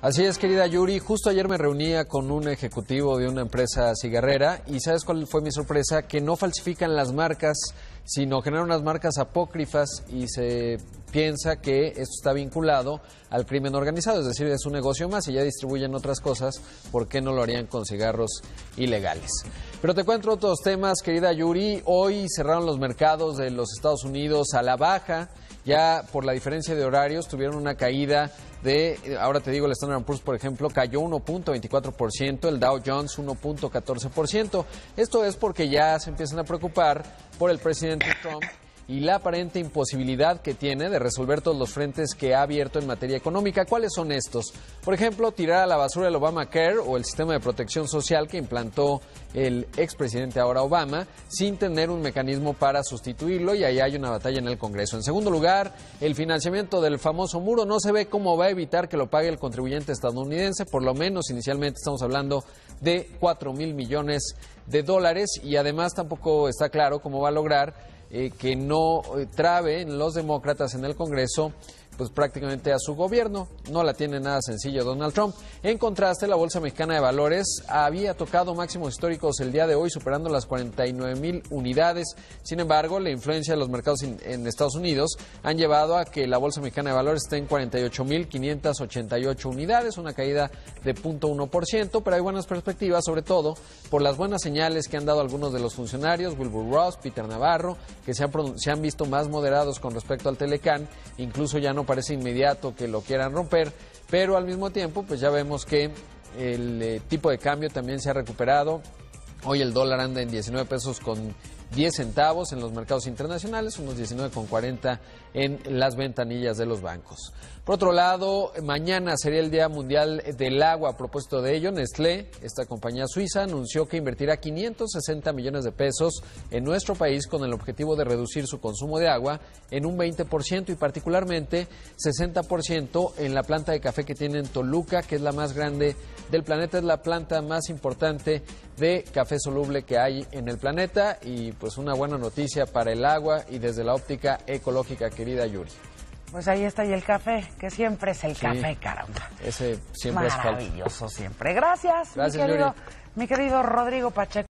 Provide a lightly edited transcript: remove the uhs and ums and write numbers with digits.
Así es, querida Yuri. Justo ayer me reunía con un ejecutivo de una empresa cigarrera y ¿sabes cuál fue mi sorpresa? Que no falsifican las marcas, sino generan unas marcas apócrifas y se piensa que esto está vinculado al crimen organizado, es decir, es un negocio más y ya distribuyen otras cosas, ¿por qué no lo harían con cigarros ilegales? Pero te cuento otros temas, querida Yuri. Hoy cerraron los mercados de los Estados Unidos a la baja, ya por la diferencia de horarios tuvieron una caída ahora te digo, el Standard & Poor's, por ejemplo, cayó 1.24%, el Dow Jones 1.14%. Esto es porque ya se empiezan a preocupar por el presidente Trump y la aparente imposibilidad que tiene de resolver todos los frentes que ha abierto en materia económica. ¿Cuáles son estos? Por ejemplo, tirar a la basura el Obamacare o el sistema de protección social que implantó el expresidente ahora Obama, sin tener un mecanismo para sustituirlo, y ahí hay una batalla en el Congreso. En segundo lugar, el financiamiento del famoso muro no se ve cómo va a evitar que lo pague el contribuyente estadounidense, por lo menos inicialmente estamos hablando de $4,000 millones, y además tampoco está claro cómo va a lograr que no traben los demócratas en el Congreso pues prácticamente a su gobierno. No la tiene nada sencillo Donald Trump. En contraste, la Bolsa Mexicana de Valores había tocado máximos históricos el día de hoy, superando las 49,000 unidades. Sin embargo, la influencia de los mercados en Estados Unidos han llevado a que la Bolsa Mexicana de Valores esté en 48,588 unidades, una caída de 0.1%, pero hay buenas perspectivas, sobre todo por las buenas señales que han dado algunos de los funcionarios, Wilbur Ross, Peter Navarro, que se han visto más moderados con respecto al Telecán. Incluso ya no parece inmediato que lo quieran romper, pero al mismo tiempo pues ya vemos que el tipo de cambio también se ha recuperado. Hoy el dólar anda en 19 pesos con 10 centavos en los mercados internacionales, unos 19,40 en las ventanillas de los bancos. Por otro lado, mañana sería el Día Mundial del Agua. A propósito de ello, Nestlé, esta compañía suiza, anunció que invertirá 560 millones de pesos en nuestro país con el objetivo de reducir su consumo de agua en un 20% y particularmente 60% en la planta de café que tiene en Toluca, que es la más grande del planeta, es la planta más importante de café soluble que hay en el planeta, y pues una buena noticia para el agua y desde la óptica ecológica, querida Yuri. Pues ahí está, y el café, que siempre es el café, caramba. Ese siempre es maravilloso, siempre. Gracias, Yuri. Mi querido Rodrigo Pacheco.